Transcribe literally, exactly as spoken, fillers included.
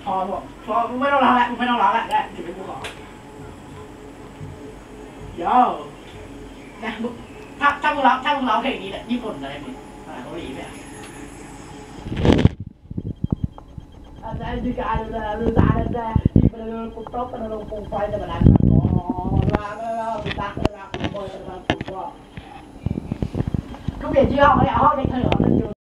พอบอกพอมึงไม่ต้องร้องแล้วมึงไม่ต้องร้องแล้วและถึงเป็นกูขอโย่นะมึงถ้าถ้ามึงร้องถ้ามึงร้องเพลงนี้เนี่ยญี่ปุ่นอะไรมึงภาษาเกาหลีเนี่ยอาจารย์ดิการดูแลดูแลดูแลที่เป็นเรื่องกุ๊กต๊อกเป็นเรื่องปุ่งไฟแต่ละนั้นอ๋อลาแล้วแล้วดูตาแล้วแล้วปุ่งไฟแต่ละปุ่งก็ก็เปลี่ยนชื่อห้องเลยห้องเด็กเถอะมันอยู่